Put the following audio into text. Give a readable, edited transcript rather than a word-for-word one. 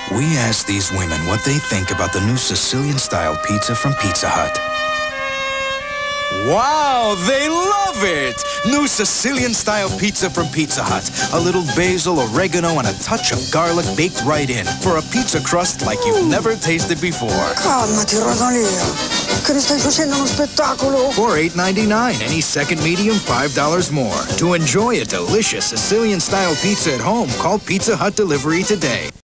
We asked these women what they think about the new Sicilian-style pizza from Pizza Hut. Wow, they love it! New Sicilian-style pizza from Pizza Hut. A little basil, oregano, and a touch of garlic baked right in for a pizza crust like you've never tasted before. Calmati, Rosalia. Che ne stai facendo uno spettacolo? For $8.99, any second medium, $5 more. To enjoy a delicious Sicilian-style pizza at home, call Pizza Hut Delivery today.